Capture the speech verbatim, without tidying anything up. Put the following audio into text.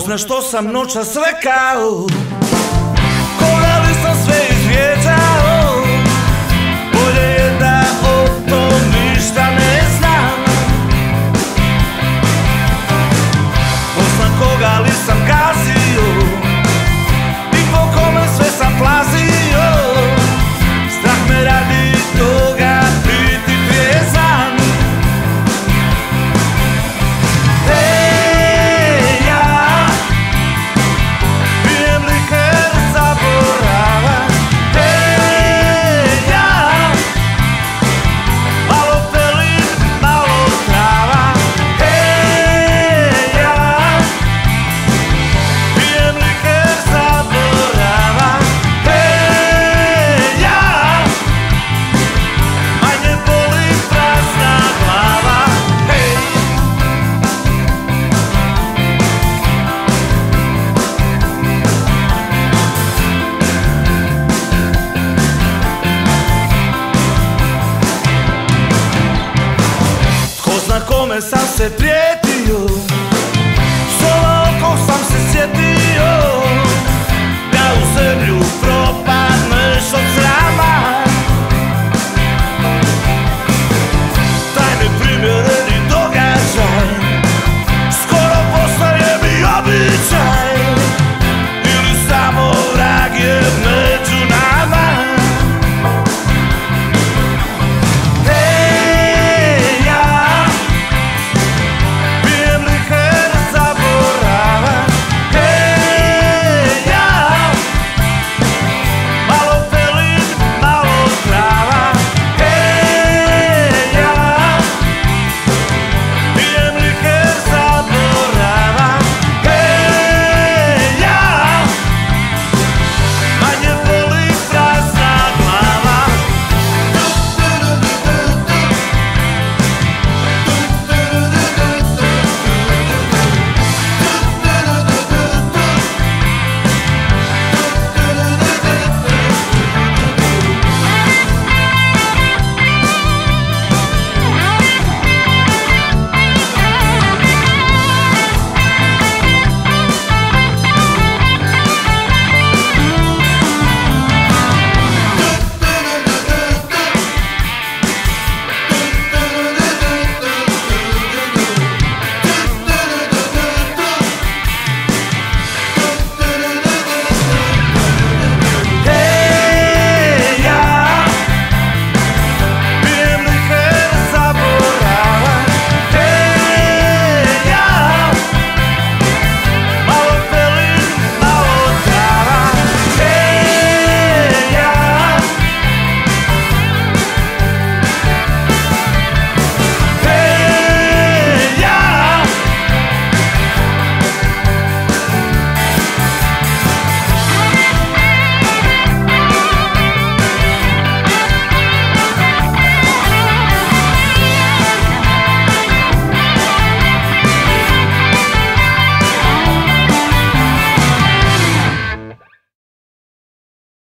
znaš što sam noćas rekao? Koga li sam sve izvjeđao? Bolje je da o tom ništa ne znam. Ko znam koga li sam gazio i po kome sve sam plazio. Strah me radi toga biti trijezan. Ej, ja pijem liker zaborava. Ej, ja malo pelim, malo trava. Ej, ja pijem liker zaborava. Ej, ja manje boli prazna glava. Hej. Tko zna kome sam se prijetio, s ova oko sam se sjetio.